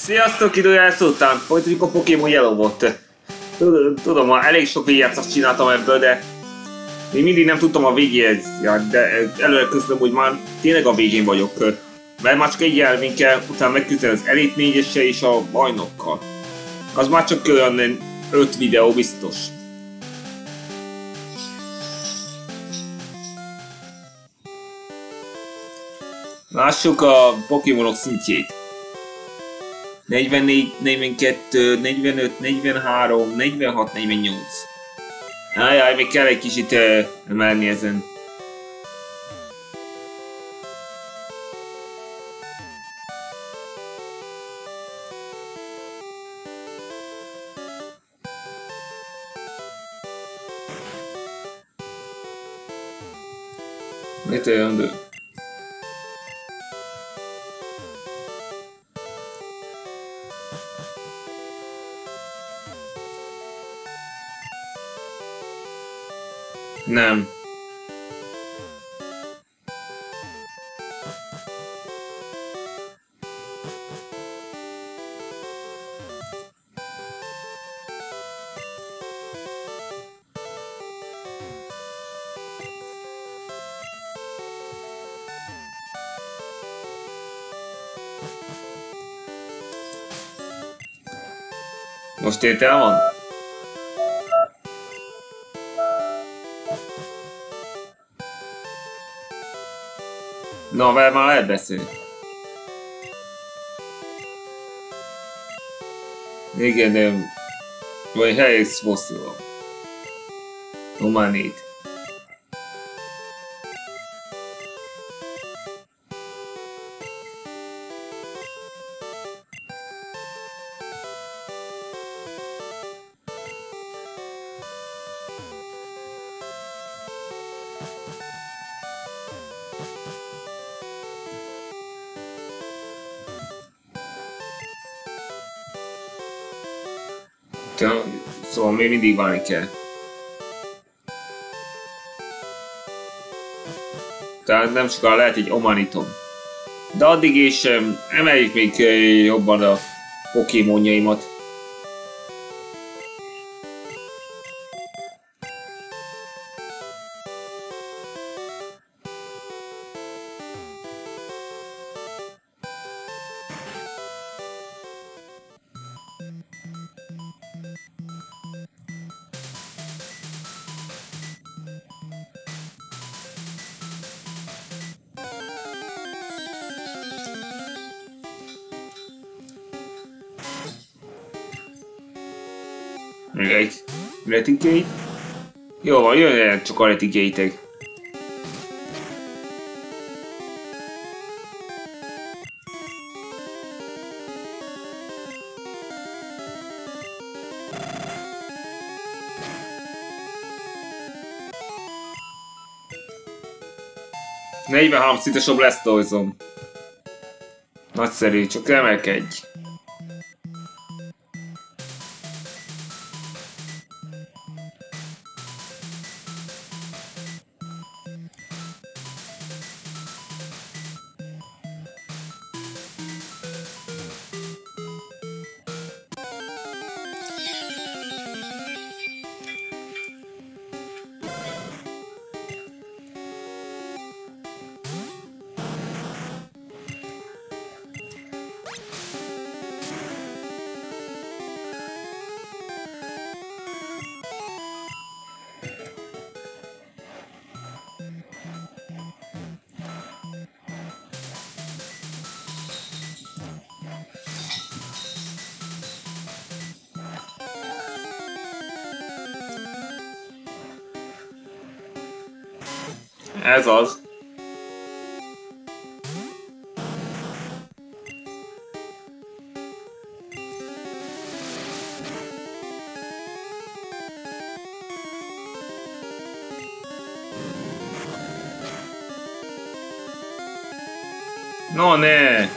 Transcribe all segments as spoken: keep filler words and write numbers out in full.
Sziasztok, időjárás után! Folytatjuk a Pokémon Yellow-ot. Tudom, elég sok végigjátszást csináltam ebből, de még mindig nem tudtam a végéhez, ja, de előre közben úgy már tényleg a végén vagyok. Mert már csak egy jelvénkkel, utána megküzdeni az Elite négyessel és a bajnokkal. Az már csak olyan öt videó biztos. Lássuk a Pokémonok szintjét. negyvennégy, negyvenkettő, negyvenöt, negyvenhárom, negyvenhat, negyvennyolc. Ajaj, még kell egy kicsit uh, emelni ezen. Mit olyan de? Nem. Most tétel van? Na, mert már lehet beszélni. Igen, de... Vagy helyes fosszil. Humanít. Szóval még mindig várni kell. Tehát nem sokkal lehet egy Omanitom. De addig is um, emeljük még uh, jobban a Pokémonjaimat. Még egy Reticate. Jó van, jöjjön csak a Reticate-ek. negyvenhárom szintes a Blastoise-om. Nagyszerű, csak emelkedj. Ez az. No, ne!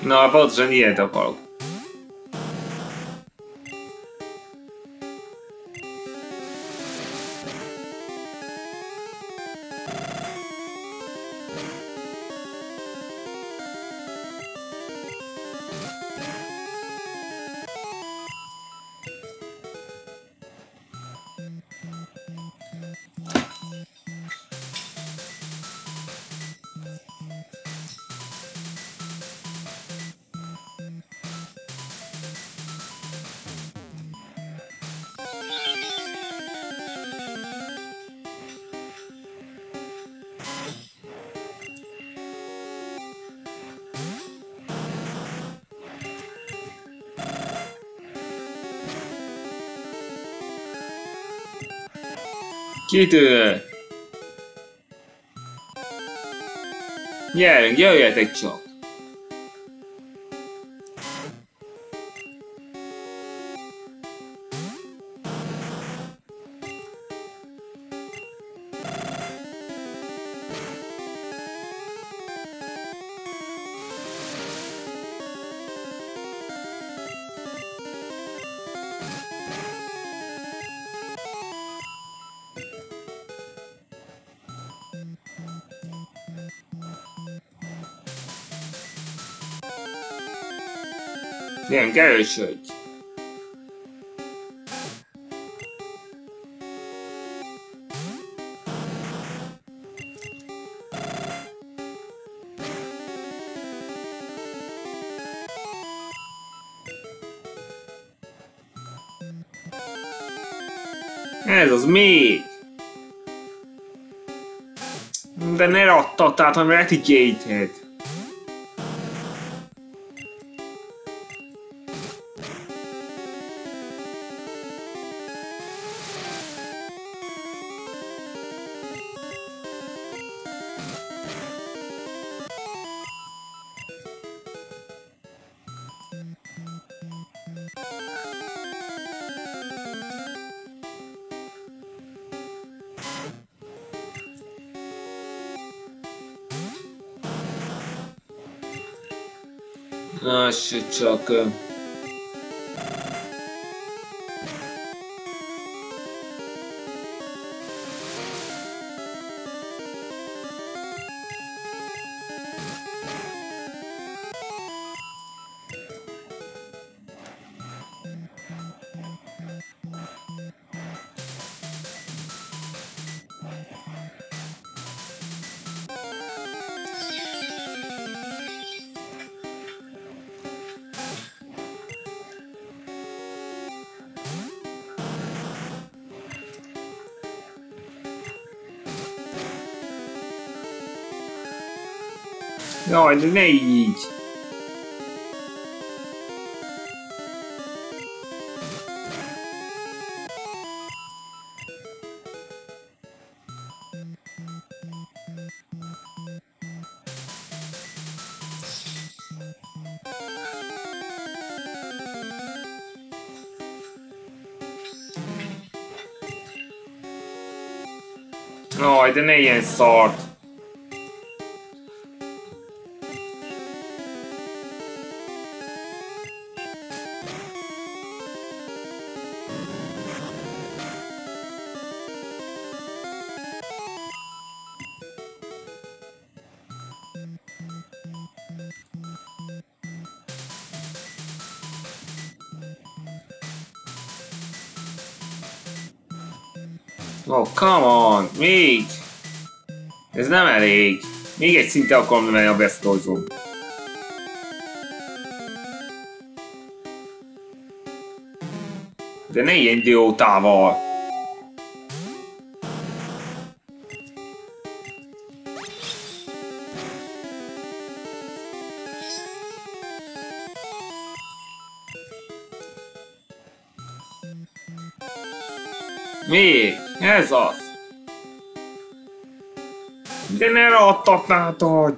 Na, pontosan ilyet akarok. Kitűnő! Gyerünk, jöjjetek csak! Gyerünk, erősödj! Ez az még! De ne rattad át a Reticate-et! Az csak... Jaj, de ne így! Jaj, de ne ilyen szart! Oh, come on! Még! Ez nem elég! Még egy szinte akarom menni a Bestozom. De ne ilyen idiótával! Még? Ez az! De ne rattatnád!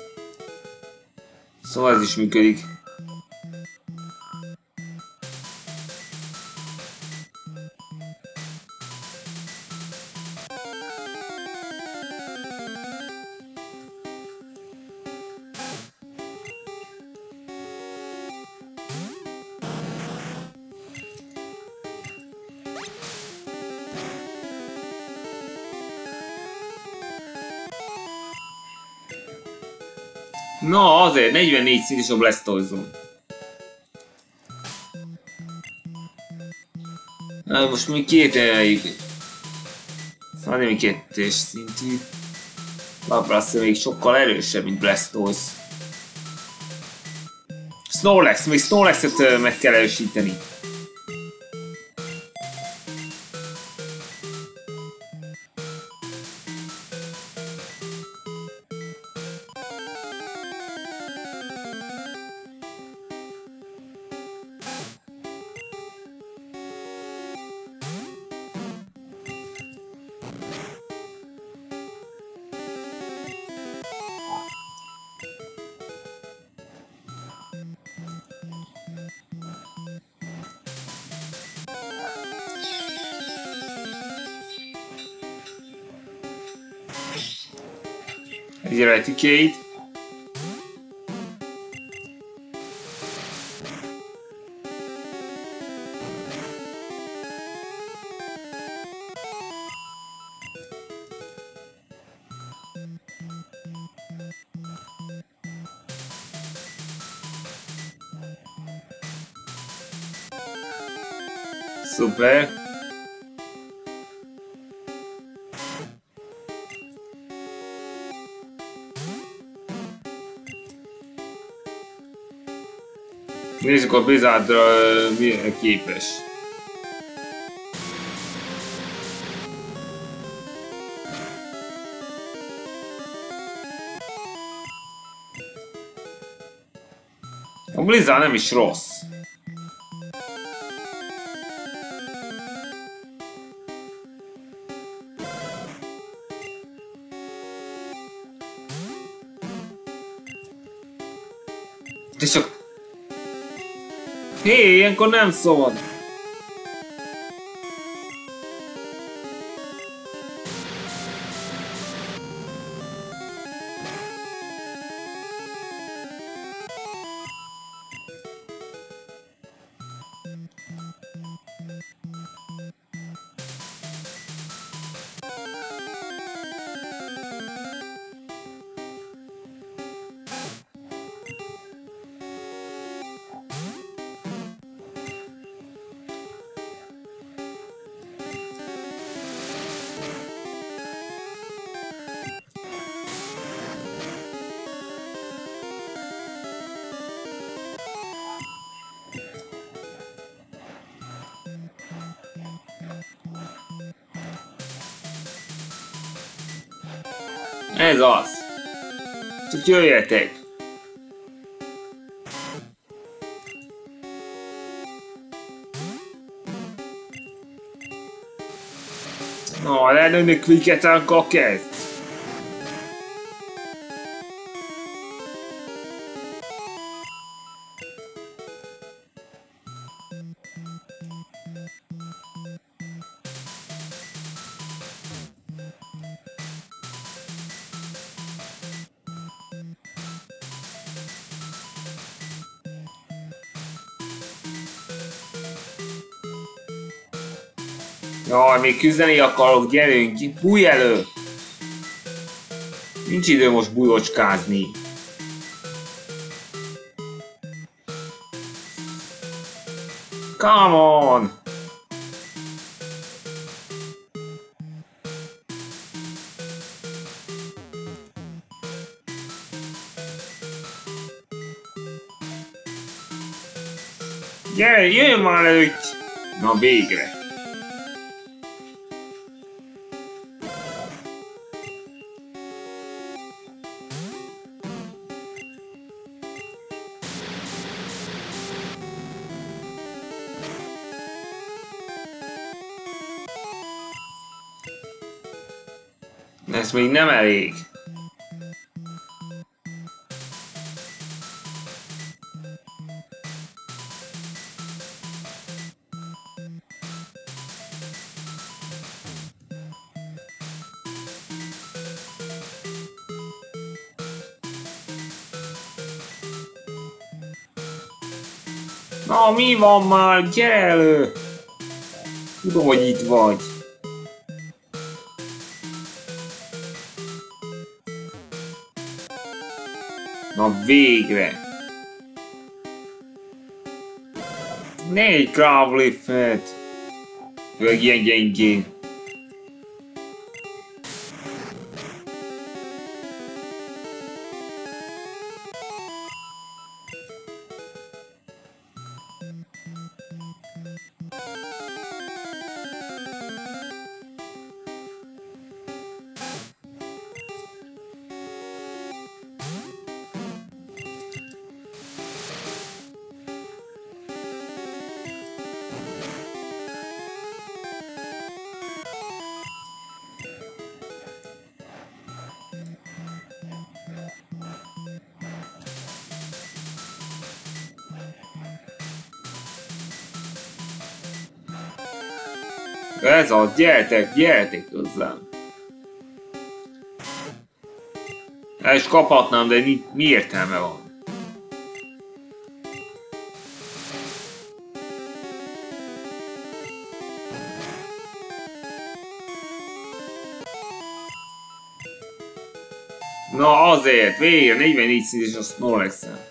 Szóval ez is működik. Na azért, negyvennégy szintes a Blastoise-on. Na most mi két elejük. Szóval nem kettős szintű. Lapras még sokkal erősebb, mint Blastoise. Snorlax, még Snorlaxet meg kell erősíteni. Egy Eradicate. Szuper. Nézzük a Blizzardra milyen képes. A Blizzard nem is rossz. De csak... Hé, ilyenkor nem szabad. Ez az. Csak jöjjetek. No, lenne Quick Attack kezd. Jaj, még küzdeni akarok, gyerünk, bújj elő! Nincs idő most bujocskázni. Come on! Gyere, jöjjön már előtt! Na végre! Ez még nem elég. Na, mi van már? Gyere elő! Tudom, hogy itt vagy. Na végre! Négy Crowlifet! Főleg ilyen gyengén. Ez az, gyertek, gyertek hozzám. El is kaphatnám, de mi, mi értelme van? Na azért, végre negyvennégy szint és a Snorlax-en.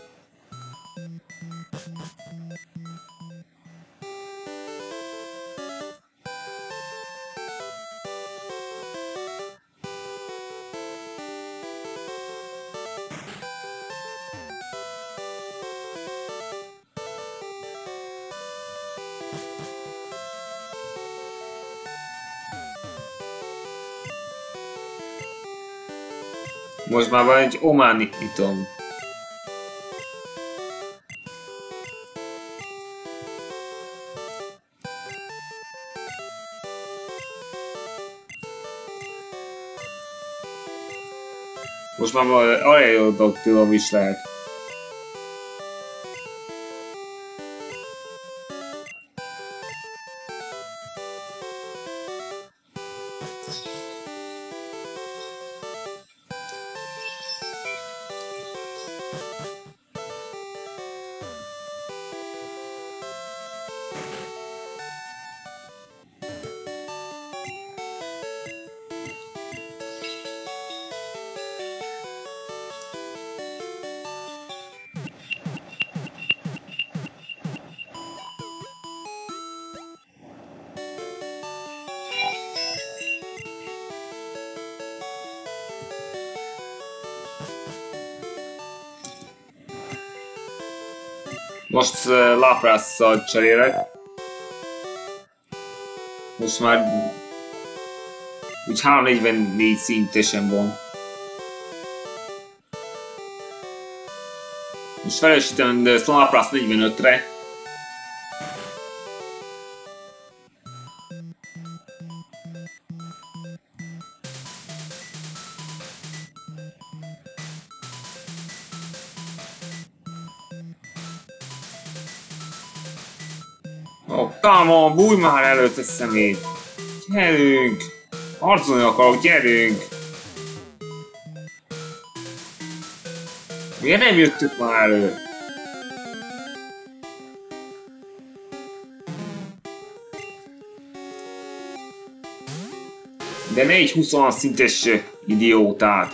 Most már van egy Omani itom. Most már Aerodactylom is lehet. Most uh, Lapras-szal cserélek. Most már úgy háromszáznegyvennégy szintesen van. Most felesítem Lapras negyvenötre. Oh, come on, bújj már előtt a szemét! Gyerünk! Harcolni akarok, gyerünk! Miért nem jöttük már elő? De ne egy húsz szintes idiótát!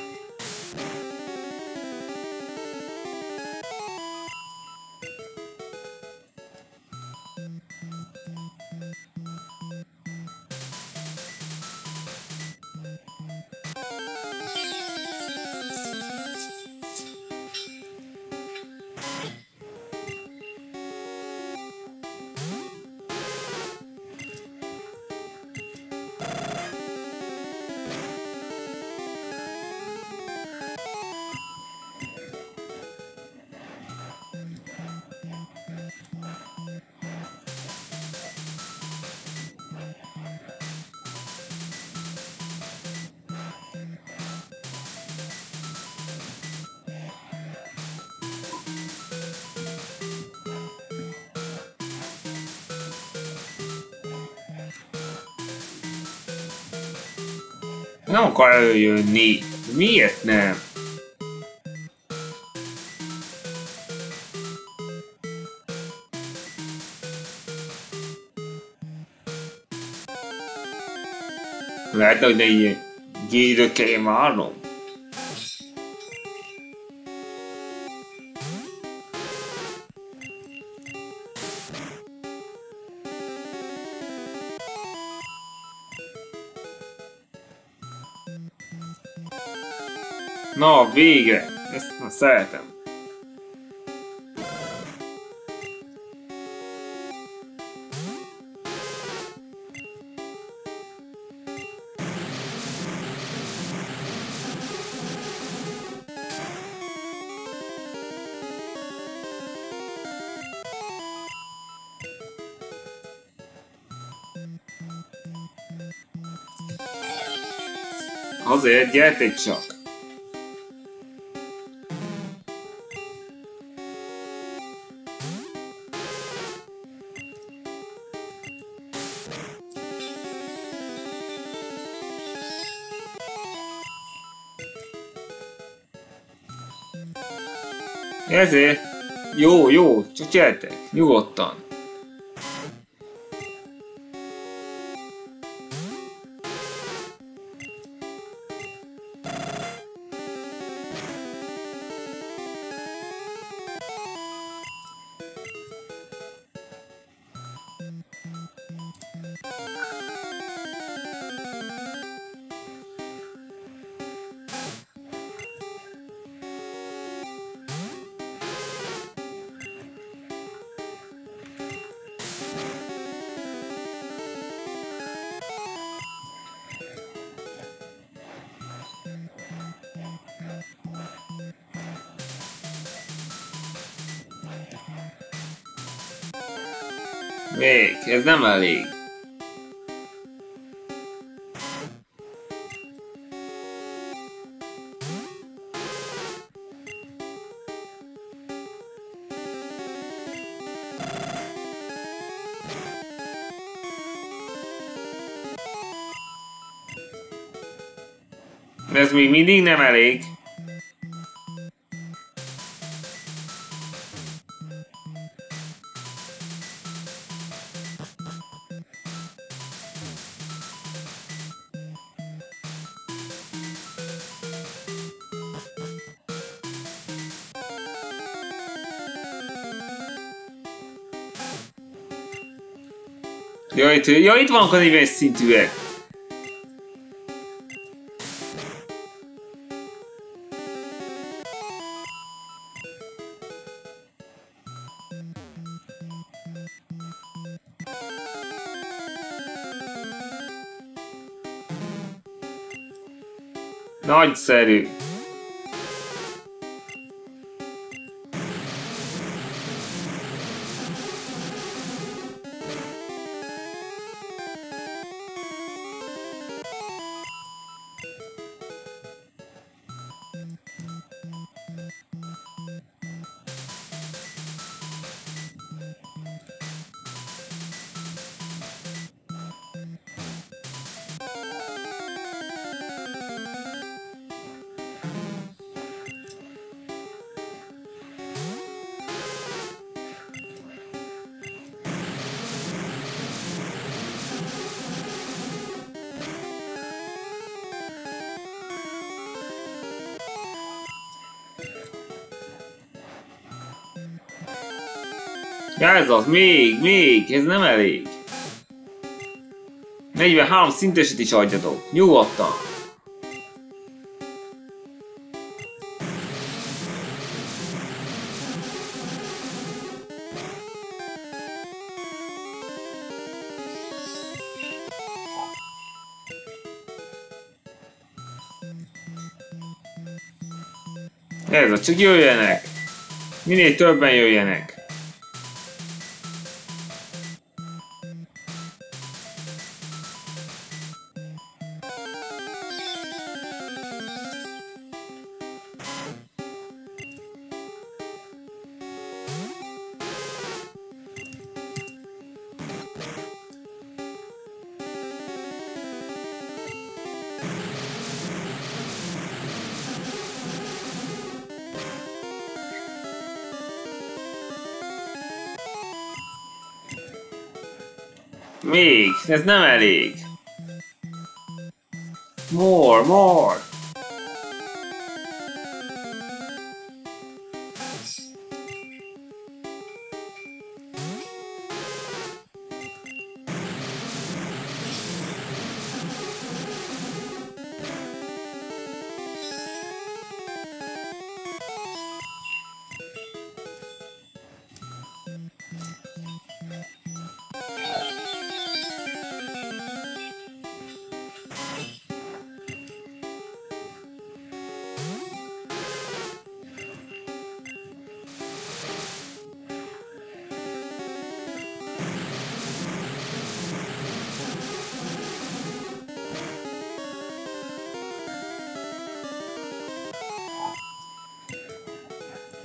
Nem akar előjönni. Miért nem? Lehet, hogy ne ilyen időt kelljen várnom. Na, végre! Ezt na, szeretem. Azért, gyertek csak! Ezért? Jó, jó, csak gyertek, nyugodtan. Még, ez nem elég. Ez még mindig nem elég. Ja, itt, ja, itt vannak a negyvenes szintűek. Nagyszerű. Ja, ez az, még, még, ez nem elég. negyvenhárom szinteset is adjatok, nyugodtan. Ez az, csak jöjjenek. Minél többen jöjjenek. Még, ez nem elég. More, more.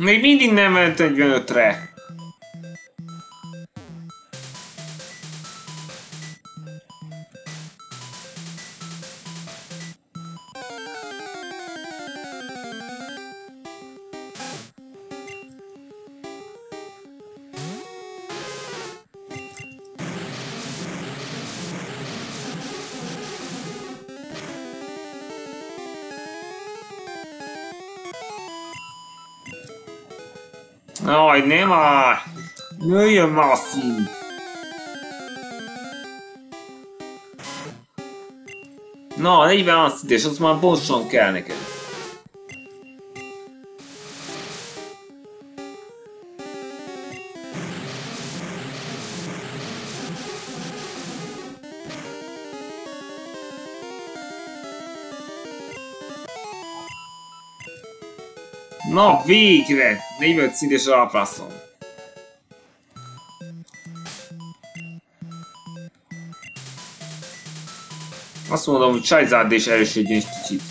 Még mindig nem ment negyvenötre. Aj, nem már! Nőjön már a szín! Na, negyven szint, és az már bosson kell neked. Na, végre! negyvenöt szint és ráprászom. Azt mondom, hogy Charizard és erősödjön egy kicsit.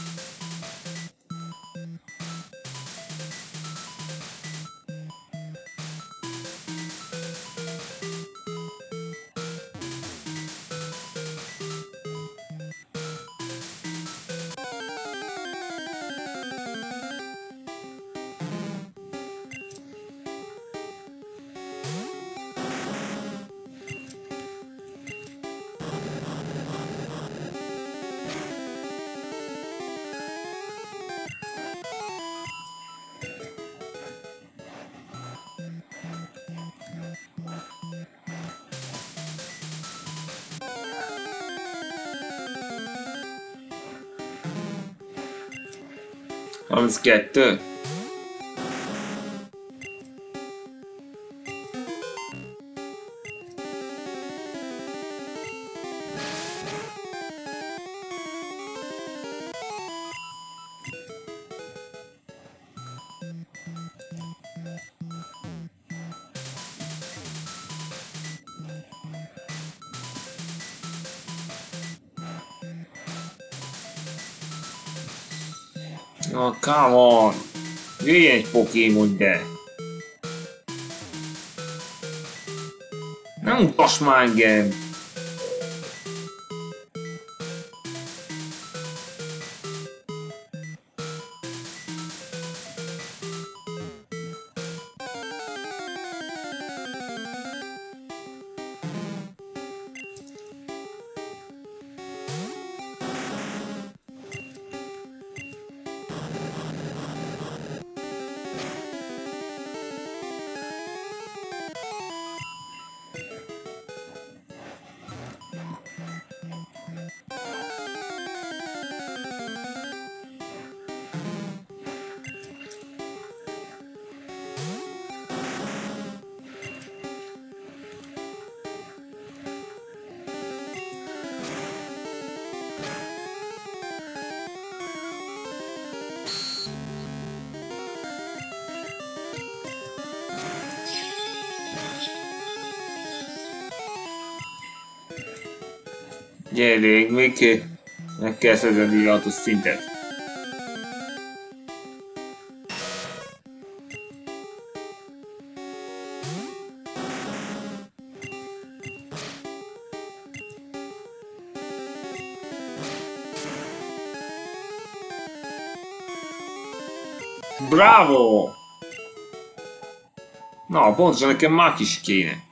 harminckettő. Oh, come on! Jöjjön egy Pokémon, de! Nem utas már engem! Gyerünk, még meg kell szerzni a hatos szintet. Bravo! Na, pontosan nekem már is kéne.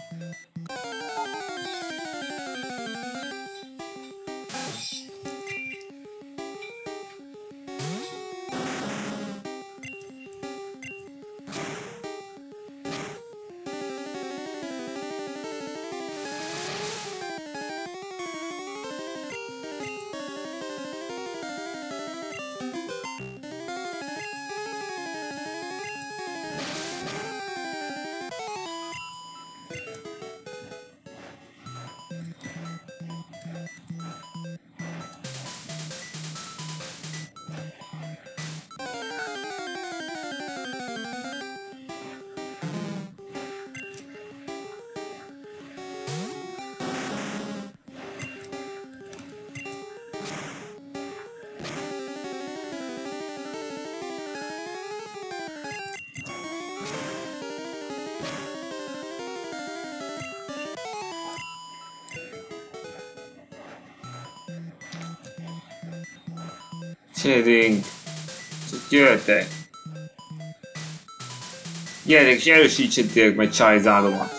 Shading. Csak jöttek. Gyerek és erősítsétek meg Charizardomat.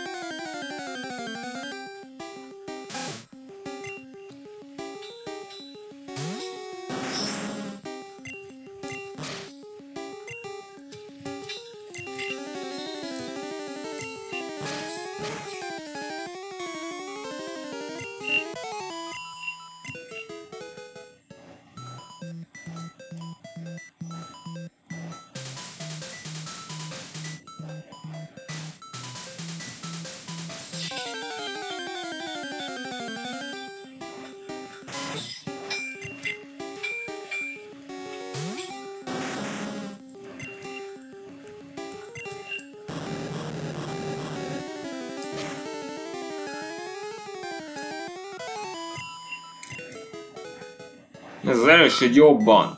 Ez az erősöd jobban.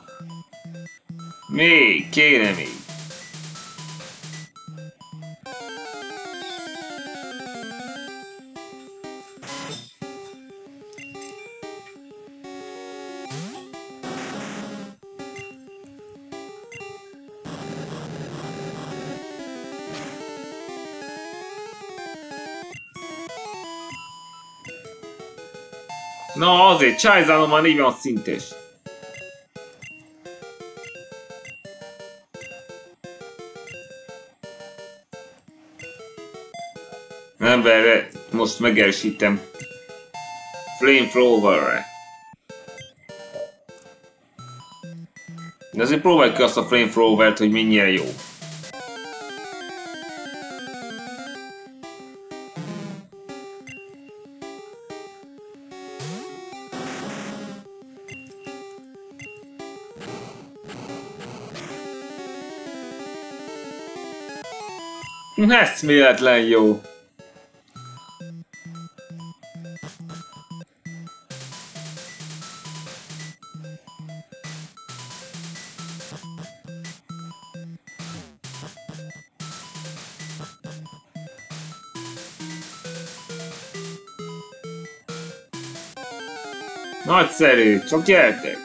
Még, kéne még. Na azért, Charizardom már négyen szintes. Emberre most megerősítem. Flamethrower-re. De azért próbálj ki azt a Flamethrower-t, hogy mennyire jó. Eszméletlen jó. Nagyszerű, csak gyertek!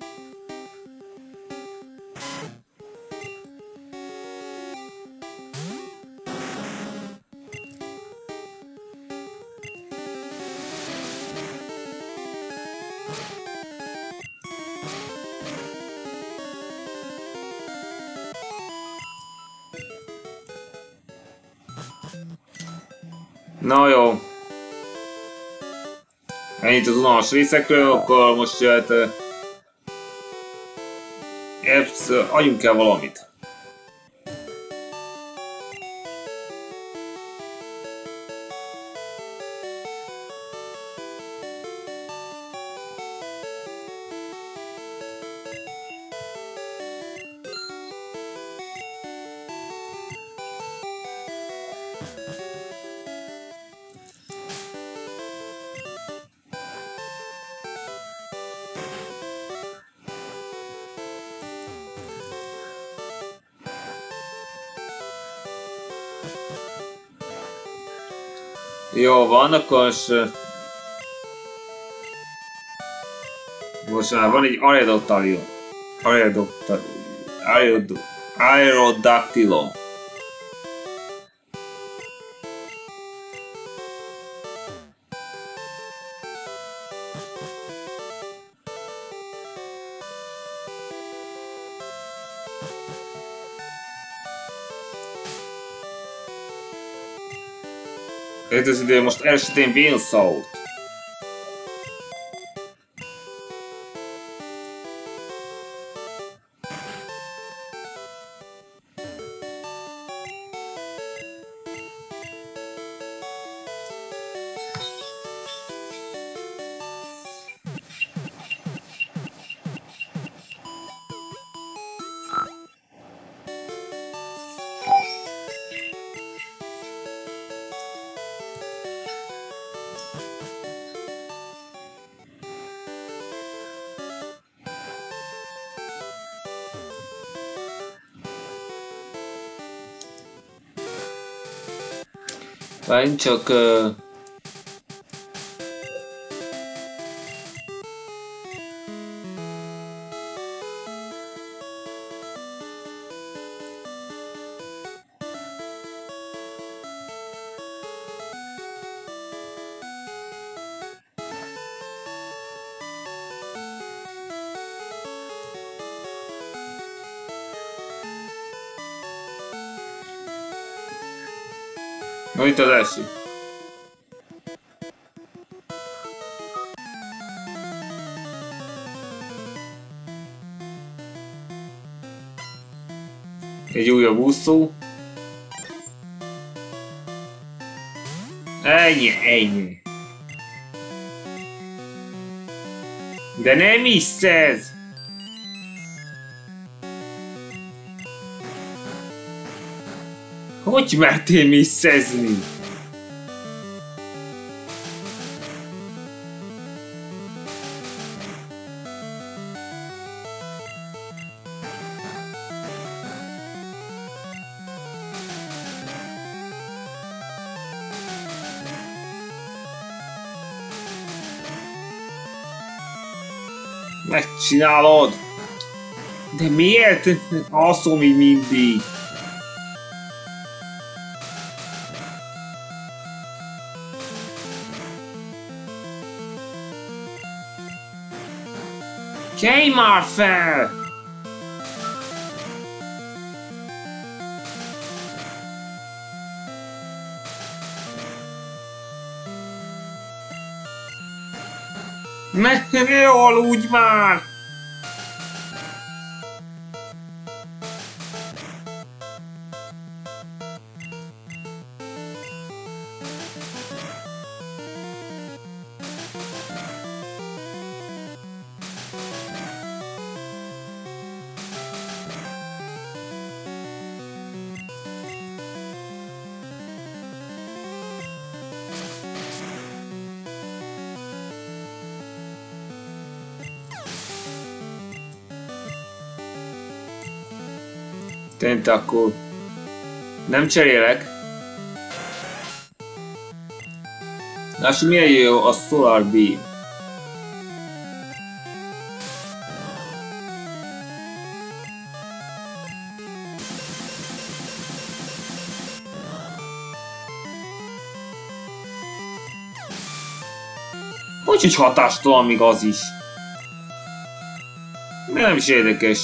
Na jó. Ennyit az unalmas részekről, akkor most jöhet... Uh, Ezt uh, adjunk el valamit. Jó van, akkor most... Most már van egy Aerodactylo. Aerodactylo. Aerodactylo. Ez az idő most esetén Venusaur. Várjunk csak... Uh... Na itt az első. Egy újabb úszó. Ennyi, ennyi. De nem hiszed! Hogy mertél misszezni? Megcsinálod! De miért? Alszom így mindig. Kelj már fel! Ne aludj már! Tényleg akkor nem cserélek. Lássuk milyen jó a Solar Beam. Hogy így hatástalan még az is? De nem is érdekes.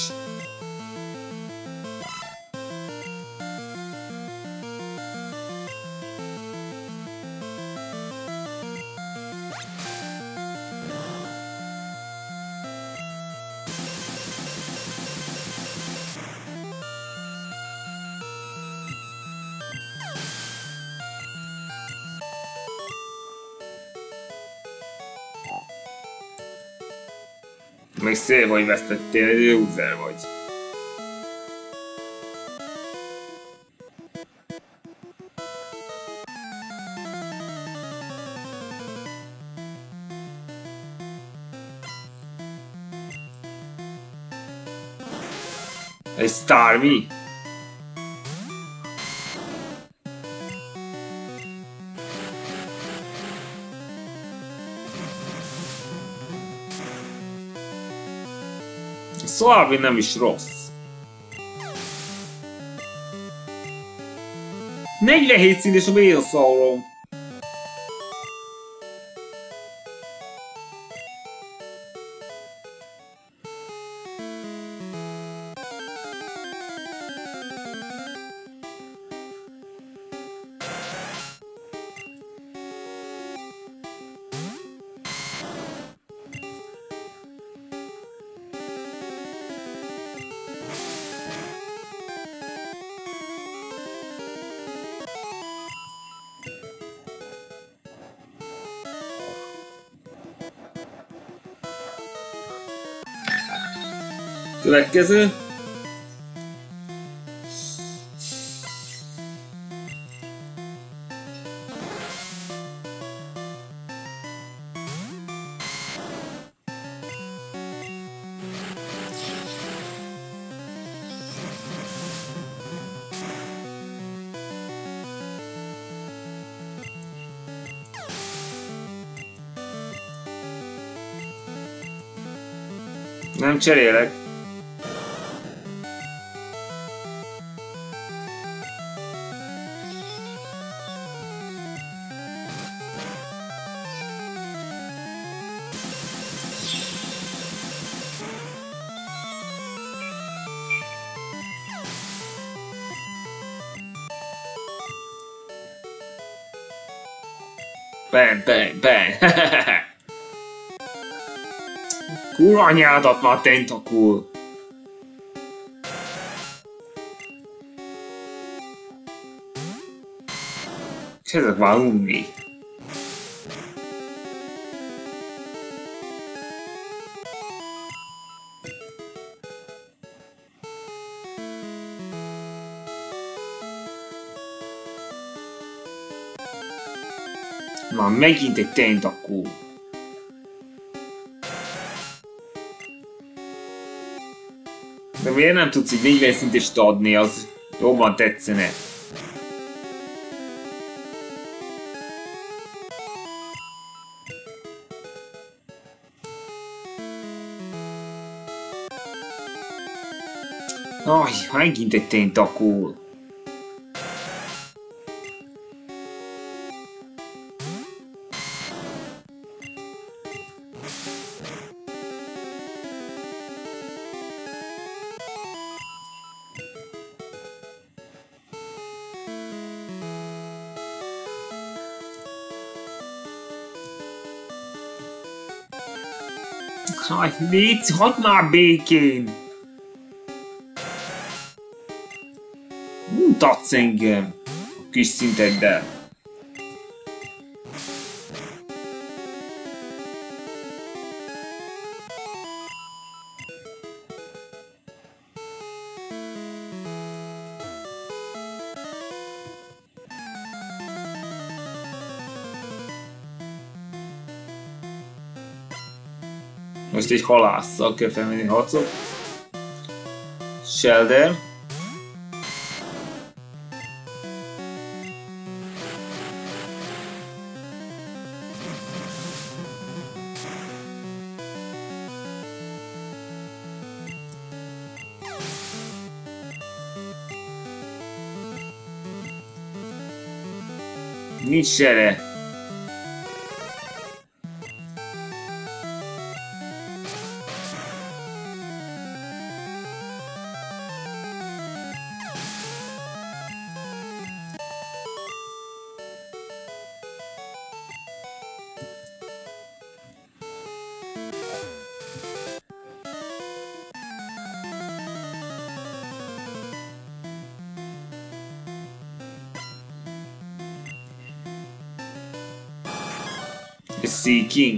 Még szép, hogy vesztettél, egy user vagy. Egy Starmie? Szóval nem is rossz. negyvenhét színes a Veilsauron. Következő. Nem cserélek. Ben, ben, ben. Kurva anyádat már, tentakul. És ezek már unni. Már megint egy tentakul. De miért nem tudsz így negyven szintest adni, az jobban tetszene. Aj, megint egy tentakul. Aj, légy, hagyd már békén! Mutatsz engem a kis szinteddel. Most egy halásszal kell felmenni harcot. Shelder. Nincs sere. Seeking.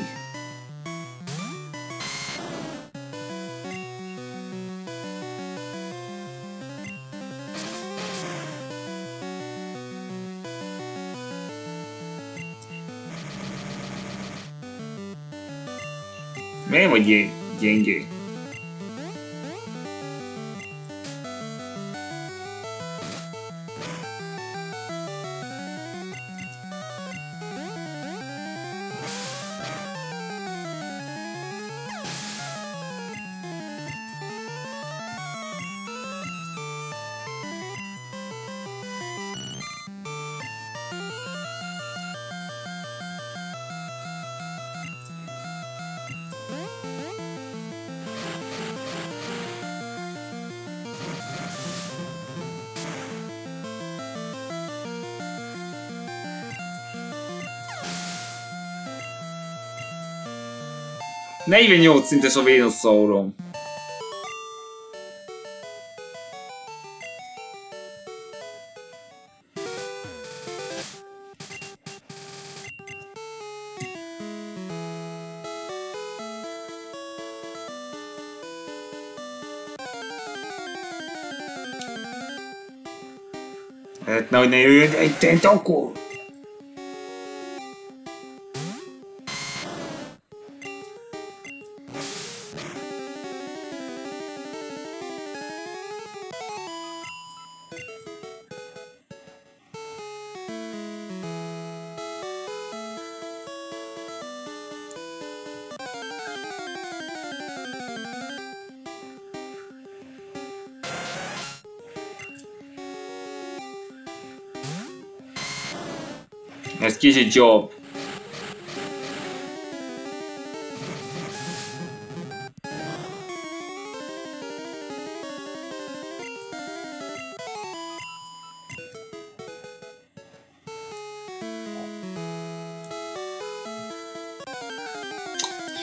Miért vagy gyengé? negyvennyolc szintes a Vénuszaurom. Lehetne, hogy ne jöjjön egy tentakul. Ez kicsit jobb.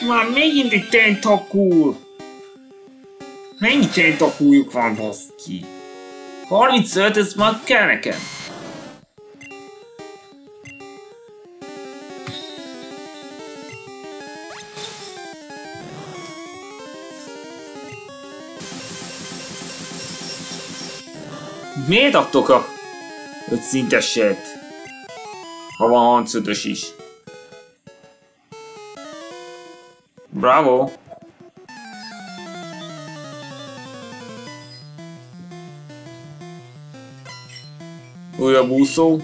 Már megint egy tentakul! Mennyi tentakuljuk van, baszki? harmincöt, ez már kell nekem. Miért adtok a öt szinteset? Ha van harmincötös is. Bravo! Újabb úszó.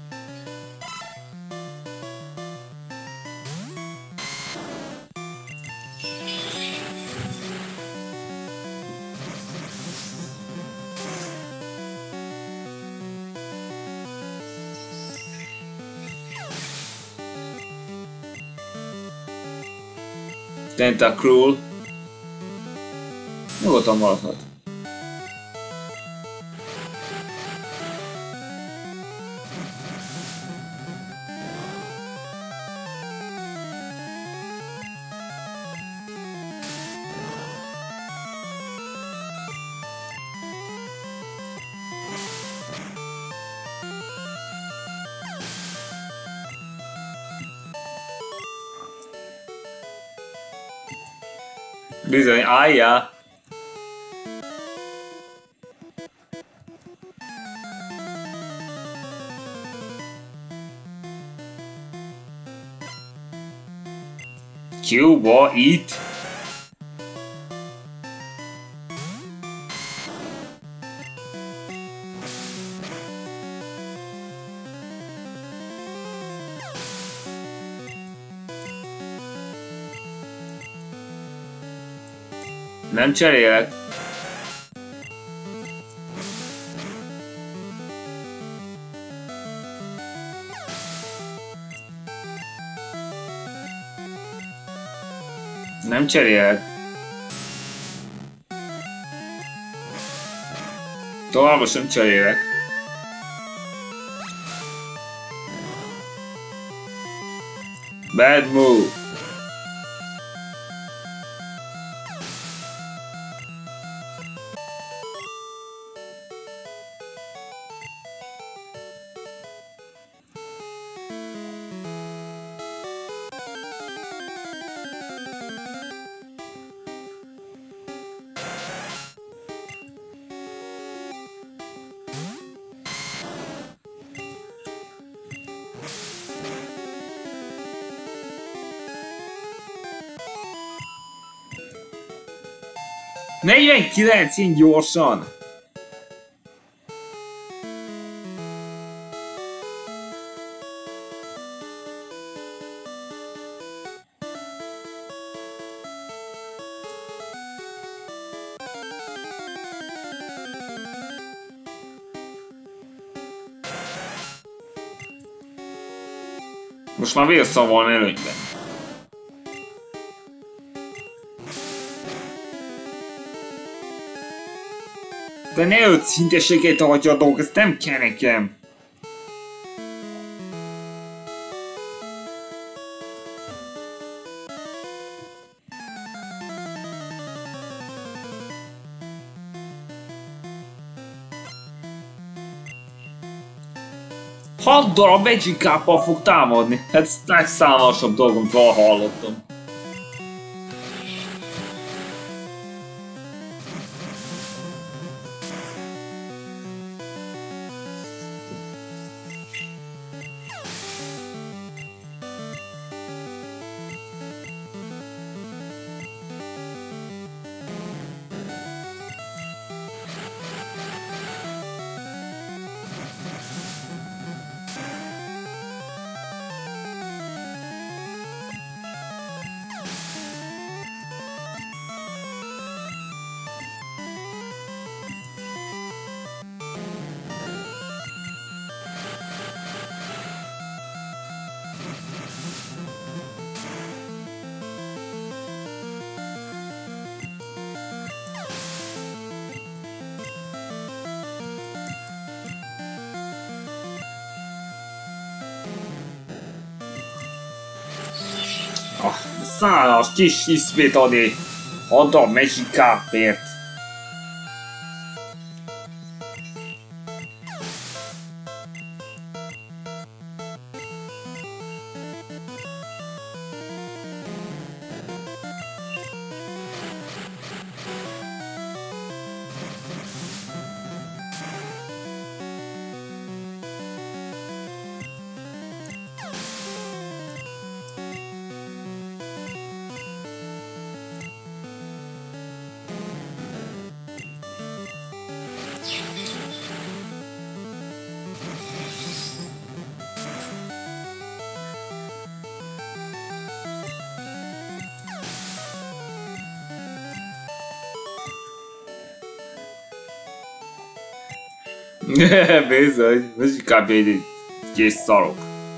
Tentacruel. Nyugodtan maradhat. Bizony, álljál! Cuba, itt? Nem cserélek. Nem cserélek. Továbbra sem cserélek. Bad move. negyvenkilenc ilyen gyorsan! Most már Wilson van előnyben. De ne öt szintességet adjatok, ez nem kell nekem. Hat darab Magic Cup-kal fog támadni. Ez legszállalmasabb dolgom, amit valaha hallottam. szálas kis ismét adni Hada Magikarpért. Bizony, Magikarp egy kis szarok.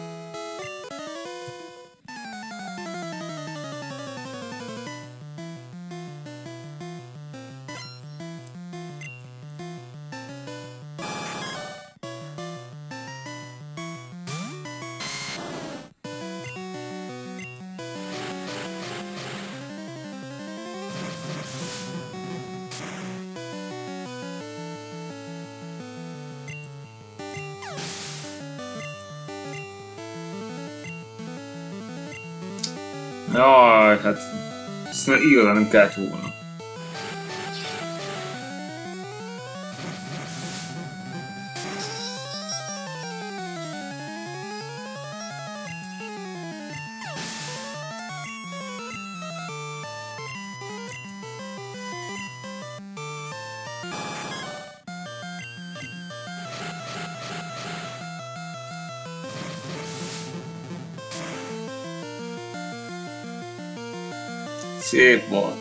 Jaj, hát ezt igazán nem kellett volna. Szép volt.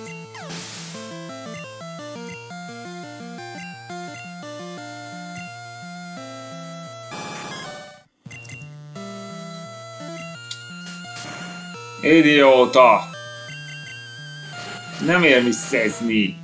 Idióta! Nem ér mi szezni.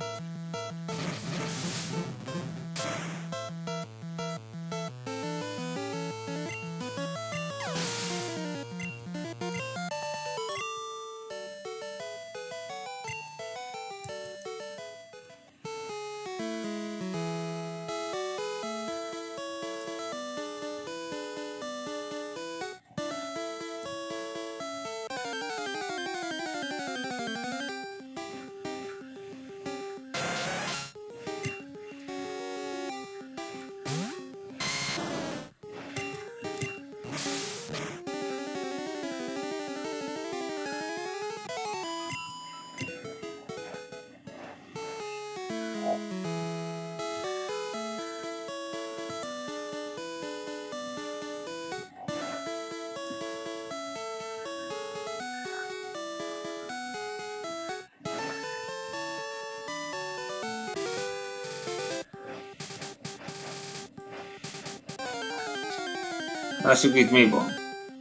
Lássuk, itt mi van.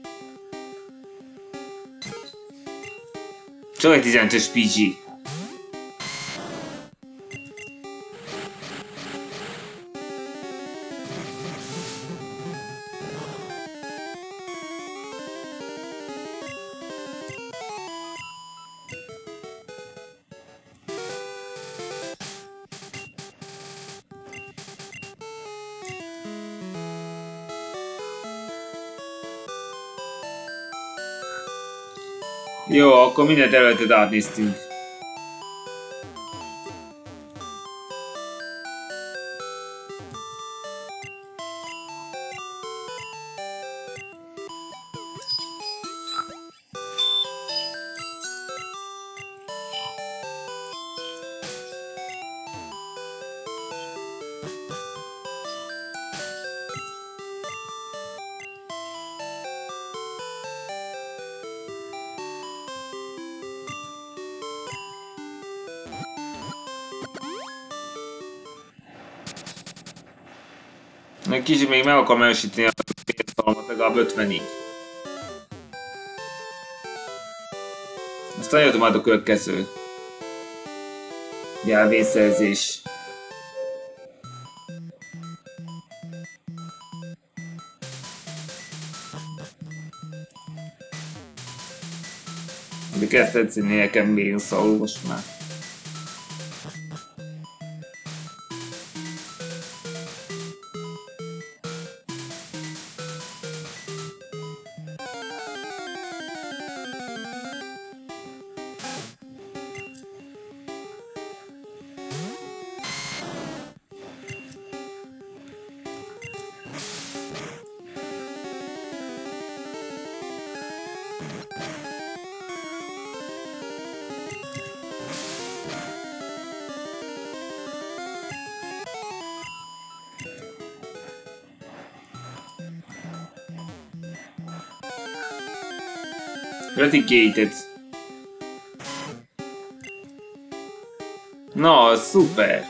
Csak egy tizenötös pé gé. Jó, akkor minden területet átnéztünk. Egy kicsit még meg akarom erősíteni a pénztalmat legalább ötvenig. Aztán jöttem majd a következő. Jelvényszerzés. De Kezd tetszeni nekem Mélyön Saul most már. Retigated. Na, szuper!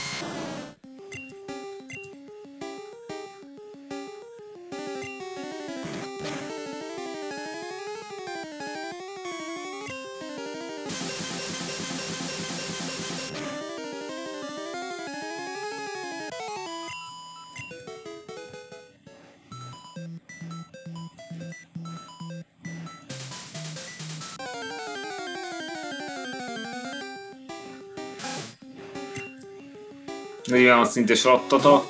Nyilván szintes rattata.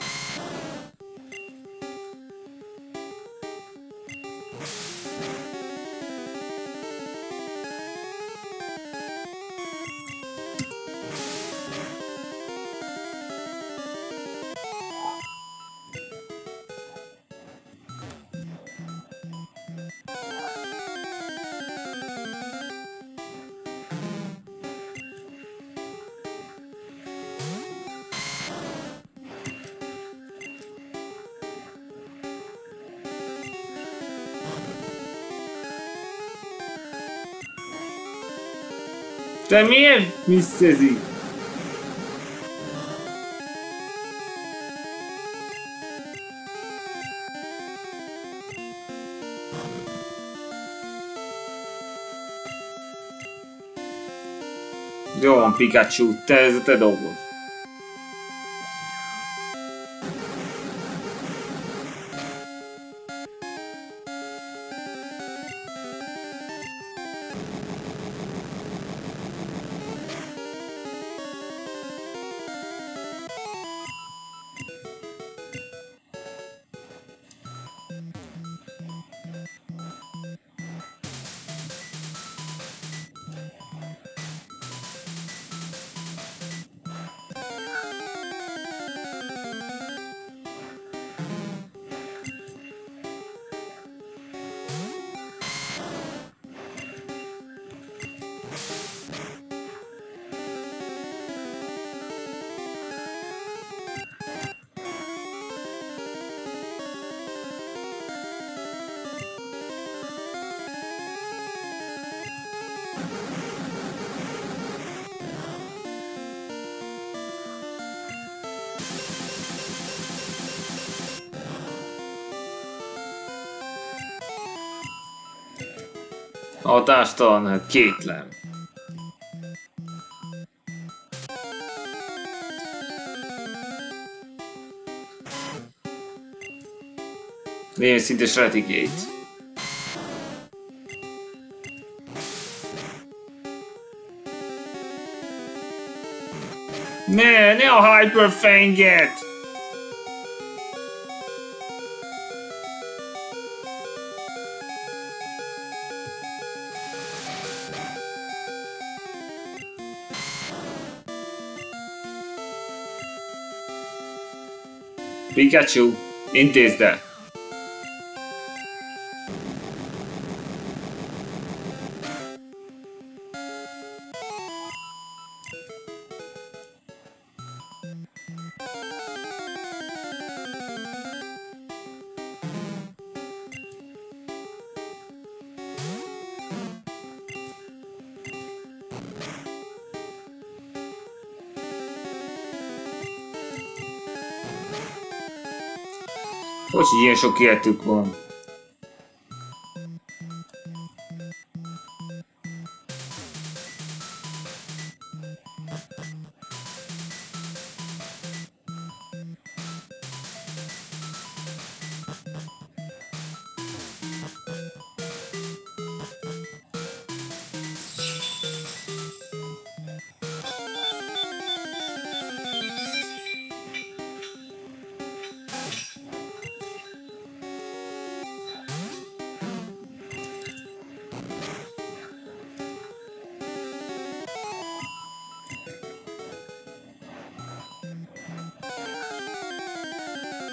De miért misszezik? Jó van, Pikachu, te ez a te dolgod. Hatástalan, kétlen. Lényeg szintes Retigate. Ne, ne a Hyper Fanget! Pikachu, intézd el! Hogy ilyen sok életük van?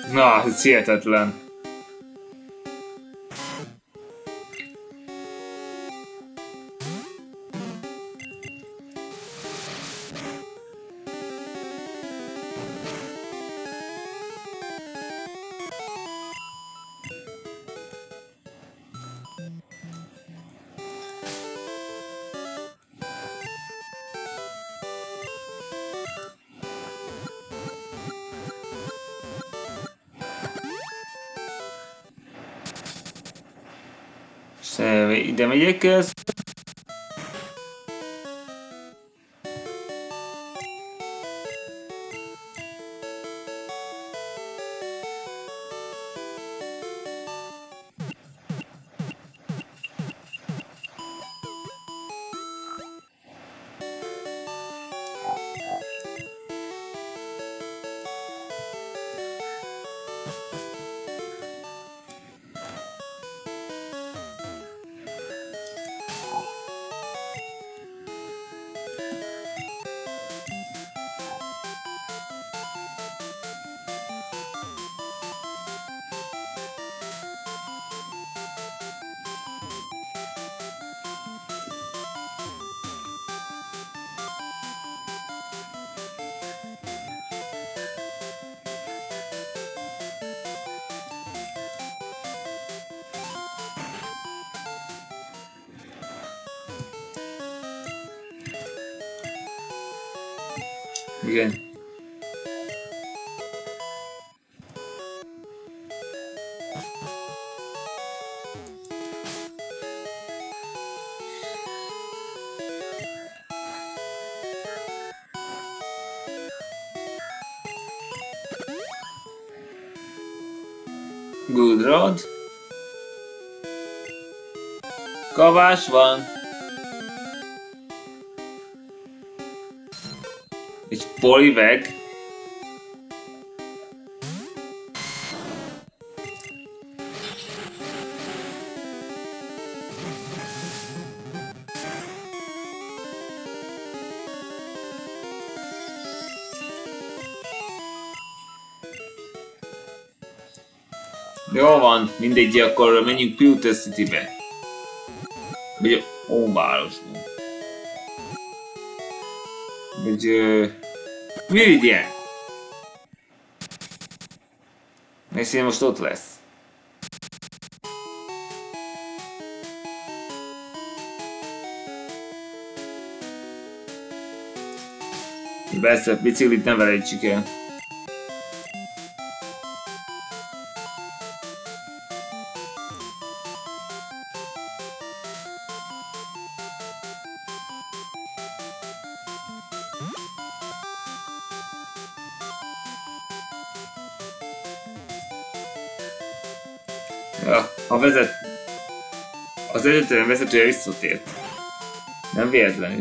Na, ez hihetetlen. Ide megyek ez. Igen. Good road. Kavás van. Egy poliveg. Jó van, mindegy, akkor menjünk Pewter Citybe. Vagy a Óvárosba. Vagy... Uh, Meridian. Messzién most ott lesz. Persze, biciklit ne felejtsük el. Ja, a vezet... Az egyetem vezetője visszatért. Nem véletlenül.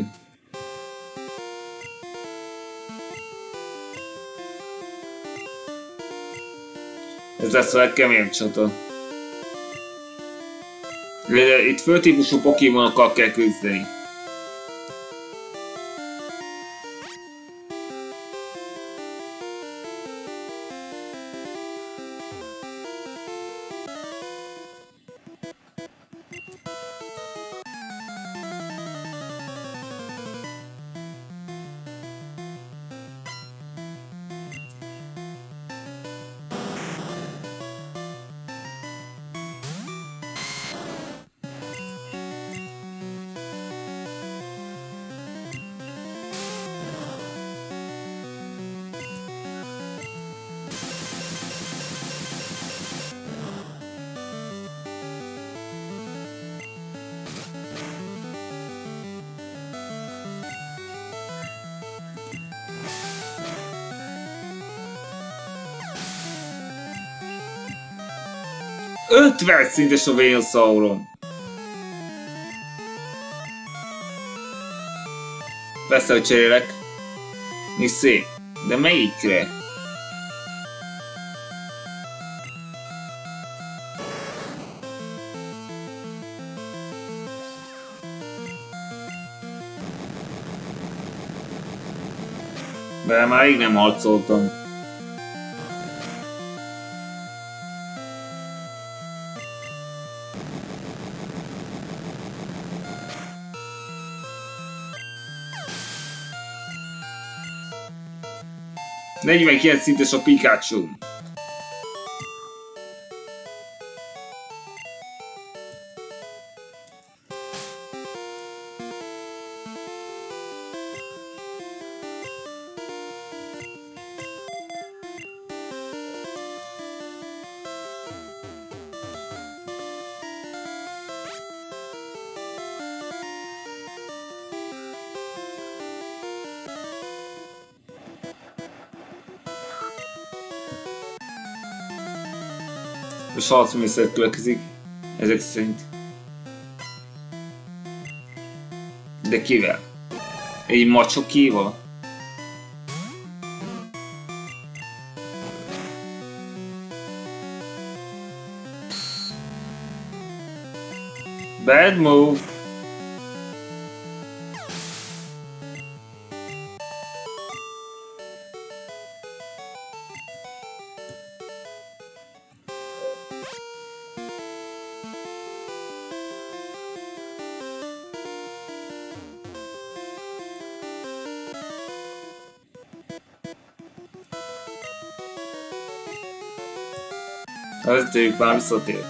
Ez lesz a legkeményebb csata. Itt főtípusú pokémonokkal kell küzdeni. ötven szintes a Venuszauron. Persze, hogy cserélek. Mi szép. De melyikre? De már rég nem harcoltam. negyvenkilenc szintes a Pikachu. Most harcművészet következik, ezek szerint. De kivel? Egy macsokéval? Bad move. A vezetőjük már visszatért.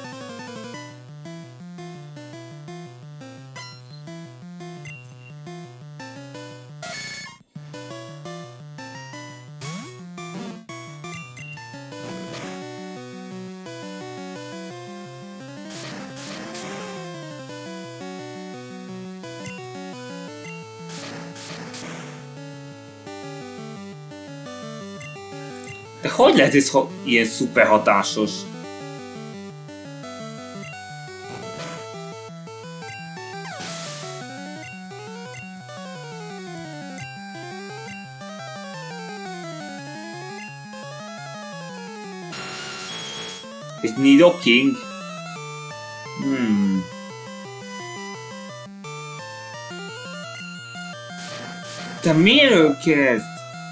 De hogy lehet ez ha ilyen szuper hatásos? Egy Nidoking? Hmm. De miért kezd?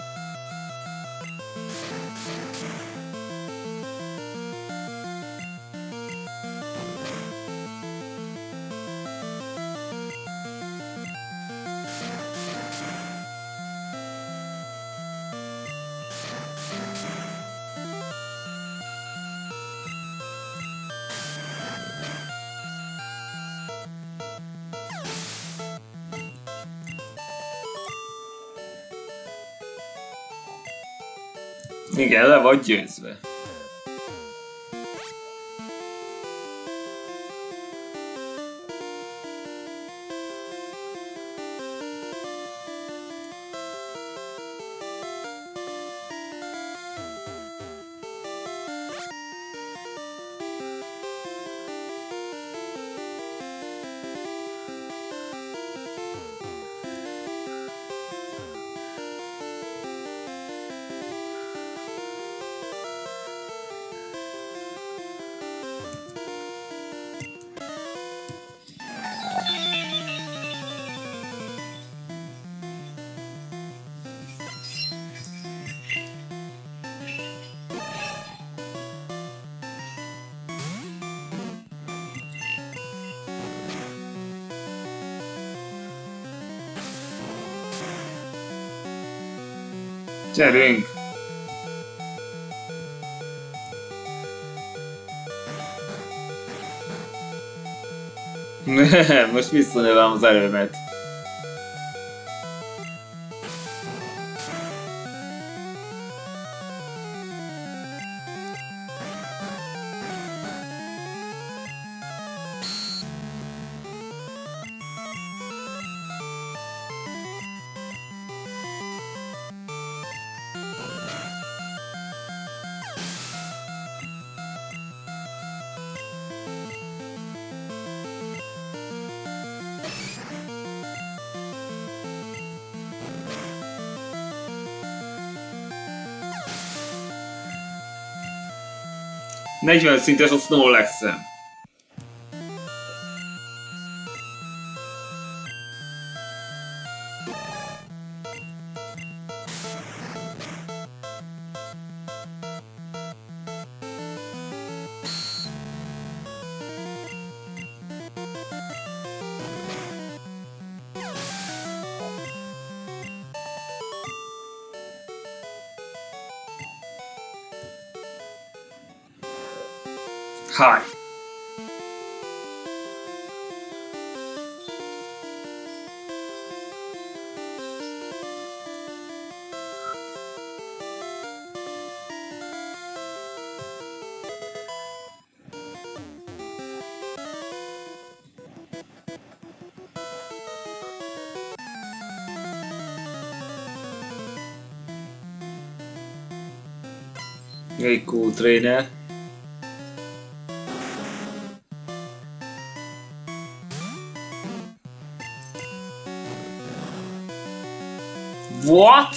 Igen, le vagy győzve. Gyerünk! Most visszanövem az erőmet. negyven szintes a Snorlax-en. Hi. Very cool trainer. What?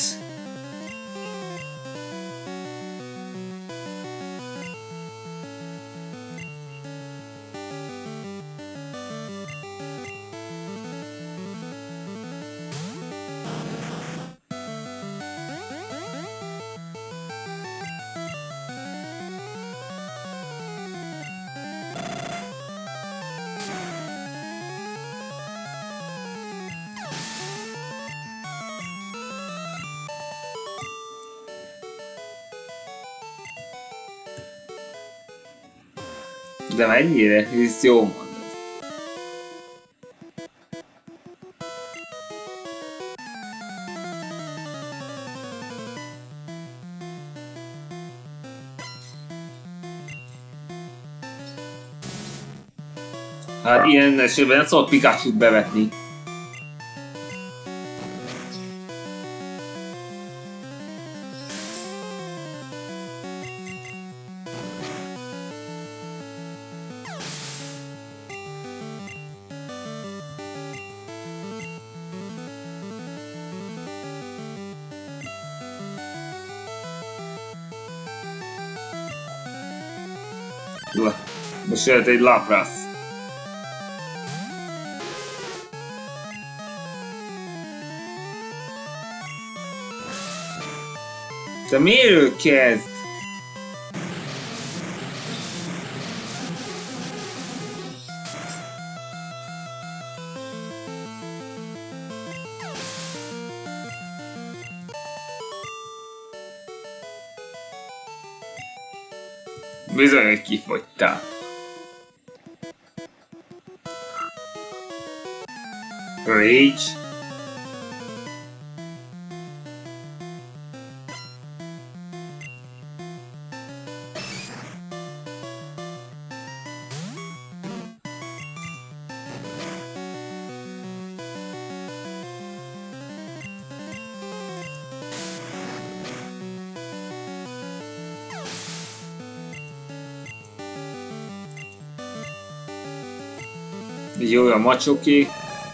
De mennyire? Ez jó mondod. Hát ilyen esetben nem szabad Pikachut bevetni. Most jött egy Lapras. De miért ő kezd? Bizony, hogy kifogytál. Rage. Jó, a macsoki.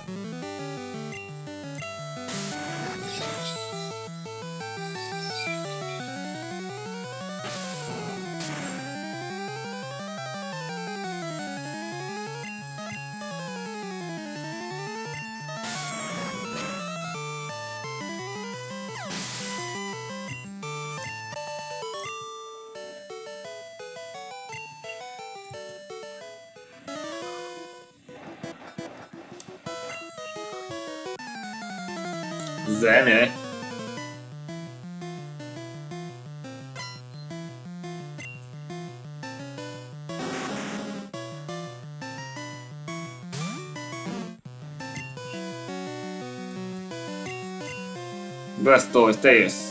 Zene. Besztolj, te jössz.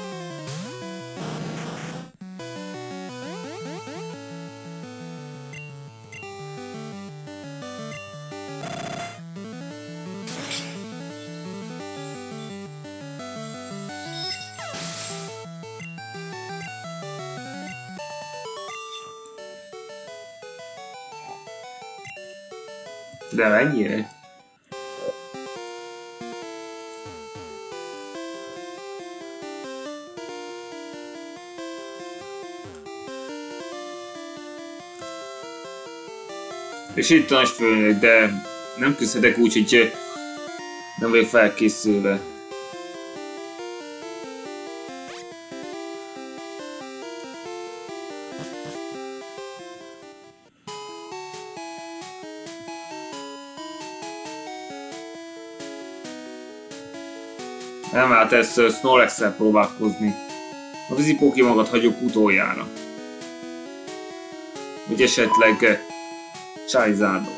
De mennyire? És itt a nagyfőnök, de nem küzdhetek úgy, hogy nem vagyok felkészülve. Nem állt először Snorlax-szel próbálkozni. A vízi Pokémonokat hagyjuk utoljára. Vagy esetleg Charizardot.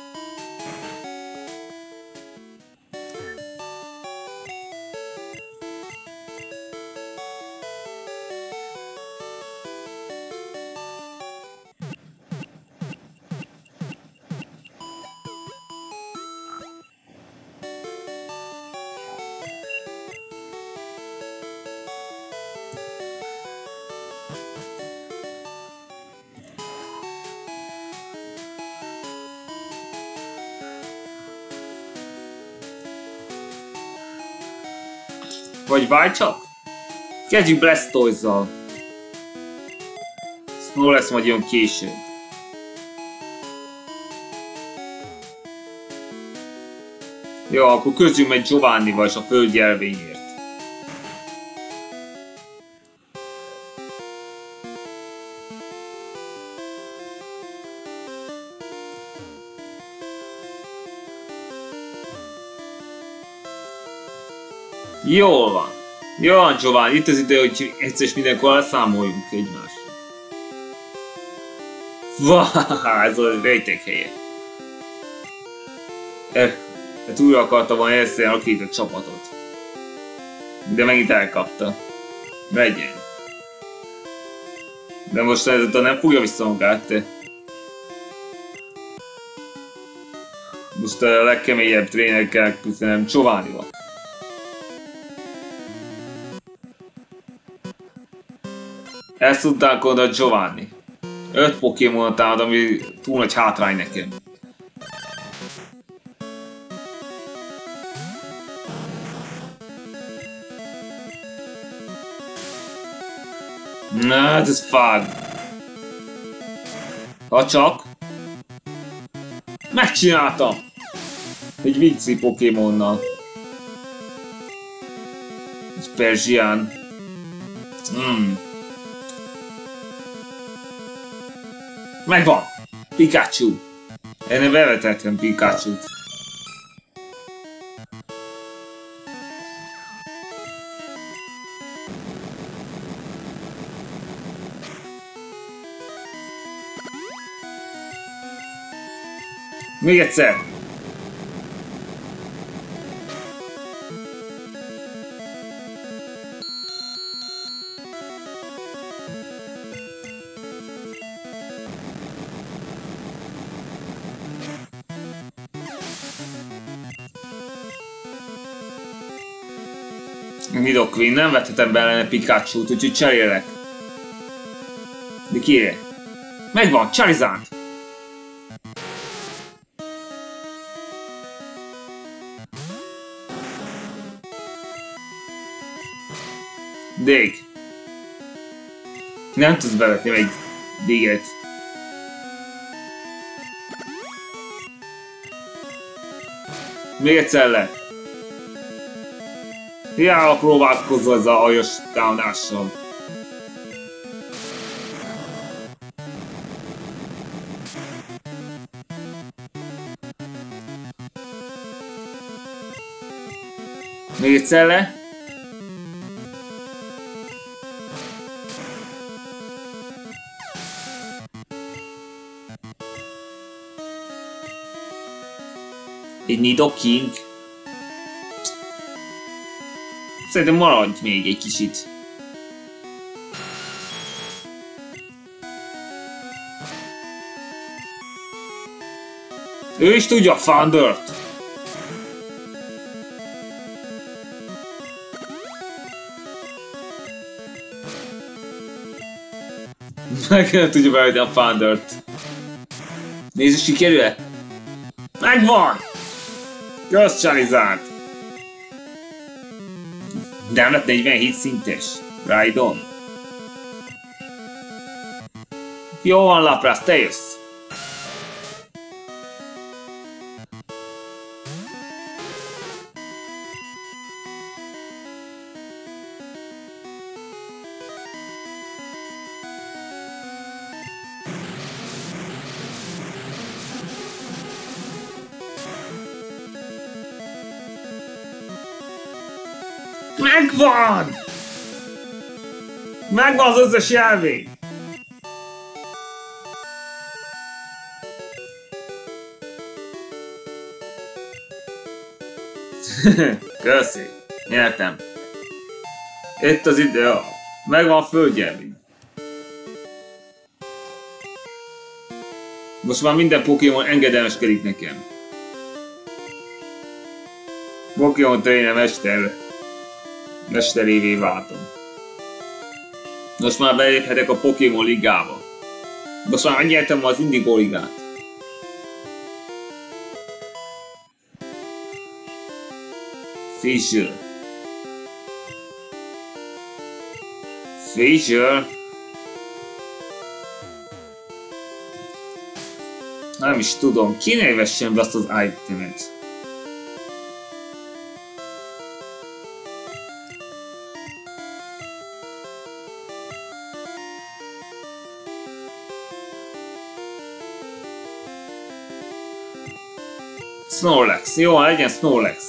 Vagy váltsak? Kezdjük Blastoise-zal. Snow lesz majd jön később. Jó, akkor közjünk meg Giovannival és a földjelvényért. Jól van. Jól van, Giovanni. Itt az idő, hogy egyszer és mindenkor elszámoljunk egymásra. Vá, ez a rejtek helye. Hát újra akarta volna elszélni a két csapatot. De megint elkapta. Megyen. De most ezzel nem fogja vissza magát. Most a legkeményebb trénerkel küzdenem Giovannival. Ezt tudták oda Giovanni. öt Pokémon támad, ami túl nagy hátrány nekem. Na, hát ez fád. Ha csak. Megcsináltam! Egy vicci Pokémonnal. Egy Persián. Hmm. Megvan! Pikachu! Ennél bevetettem Pikachu-t. Még egyszer! Nidoqueen, nem vethetem be ellene Pikachu-t, úgyhogy cserélek. De kérje. Megvan, Charizard! Dég. Nem tudsz bevetni egy Diget. Még egyszer le. Hiába próbálkozol ezzel a hajos támadással. Még egyszer le. Egy Nidoking. Szerintem maradj még egy kicsit. Ő is tudja a Thundert. Meg nem tudja bevetni a Thundert. Nézd, sikerül-e? Megvan! Kösz, Charizard! De nem lett negyvenhét szintes. Raidon. Jó van, Lapras, te jössz! Megvan! Megvan az összes jelvény! Köszi. Nyertem. Itt az idő. Megvan a földjelvény. Most már minden Pokémon engedelmeskedik nekem. Pokémon Trainer mester. Mesterévé váltom. Most már beléphetek a Pokémon ligába. Most már megnyertem az Indigo ligát. Fisher. Fisher? Nem is tudom, kinek vessem be azt az itemet. Snorlax, jó, legyen Snorlax.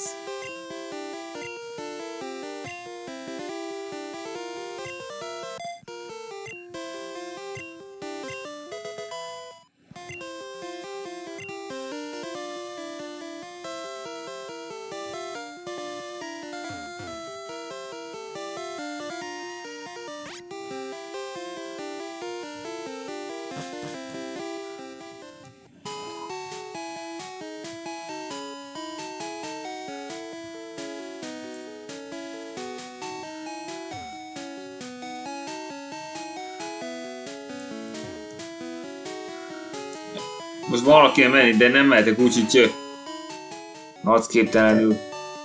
Most valaki kell menni, de nem mehetek, úgyhogy harcképtelenül.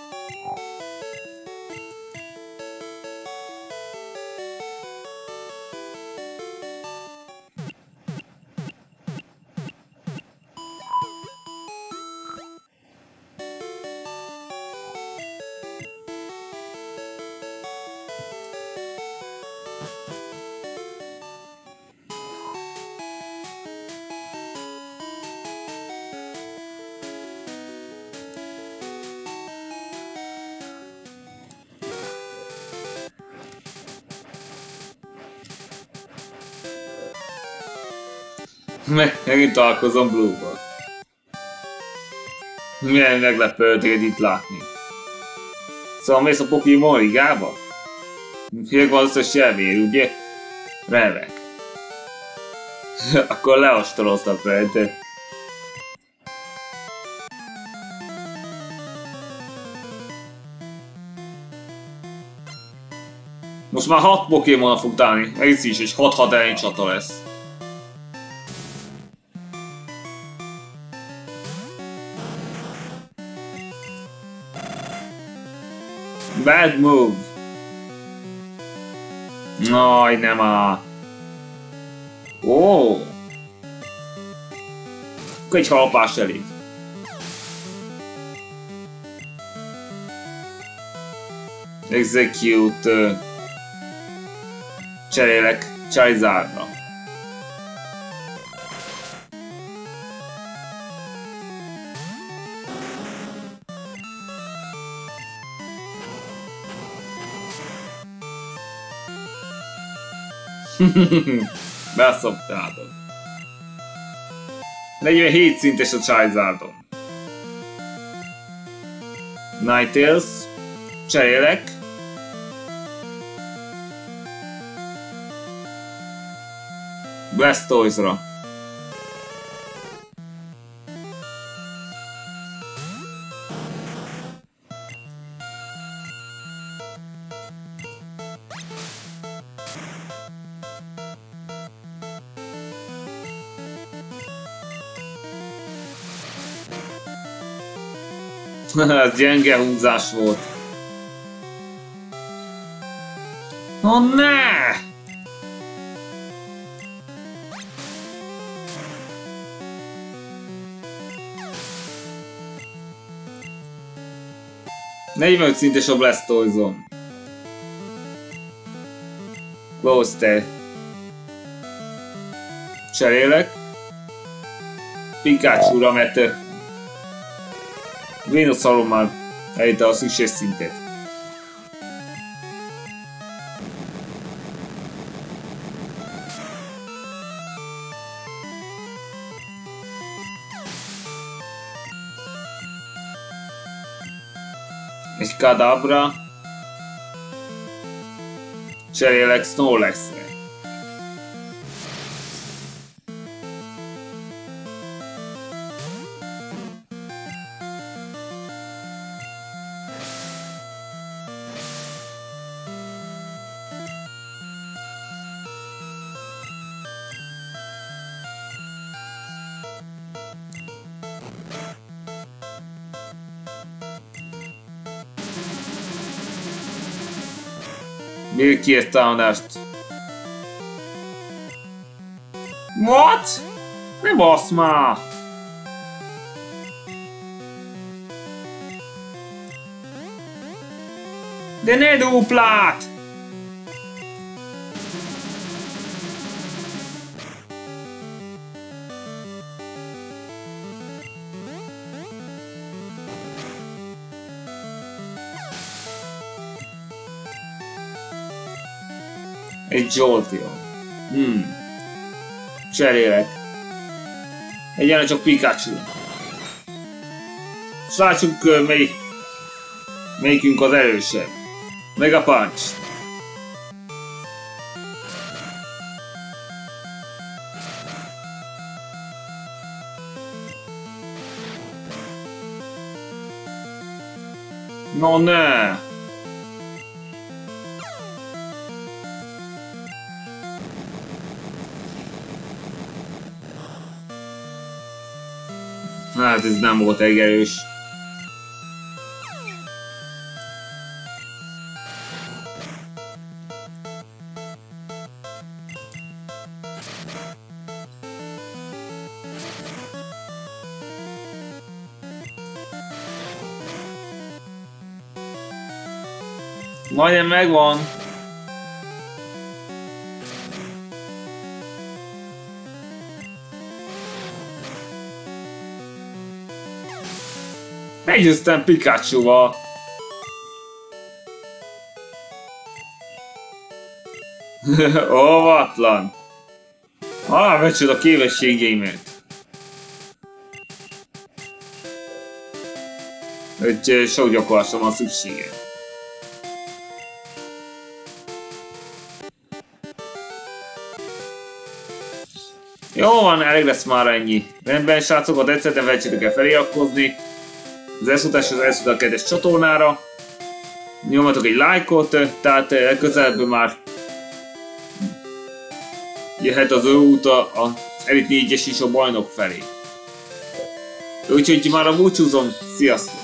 Megint találkozom Blue-val. Milyen meglepő téged itt látni. Szóval mész a Pokémon ligába? Hívják van az összes jelvér, ugye? Remek. Akkor leostoroztak rajta. Most már hat Pokémon fog találni. Ez is, és hat hat elleni csata lesz. Bad move. Aj, nem á. Ó. Akkor egy halpás elég. Execute. Uh, cserélek Charizardra. Beszoptáltad. negyvenhét szintes a Charizardon. Ninetales. Cserélek. Blastoise-ra. Ez gyenge húzás volt. Oh, ne! negyvenöt szintes a Blastoise-om. Close-te. Cserélek. Pikachu-ra, mert Venusaurommal elérte a szükséges szintet. Egy Kadabra. Cserélek Snorlaxre. Még két támadást. What? Ne basz már! De ne duplát! Egy Jolteon. Hmm. Cserélek. Egyenlően csak Pikachu. És látsuk, melyik, melyikünk az erősebb. Mega Punch. No ne! Hát ez nem volt egy erős. Majdnem megvan. Meggyőztem Pikachu-val. Óvatlan. Ah, becsüld a képességeimet. Hogy sok gyakorlásra van szüksége. Jó van, elég lesz már ennyi. Rendben, srácok, ha tetszett, ne felejtsétek el feliratkozni az Eszutás az Eszutás kettes csatornára. Nyomjatok egy lájkot, tehát legközelebb már jöhet az ő út az Elite négyes is a bajnok felé. Úgyhogy már a búcsúzom, sziasztok!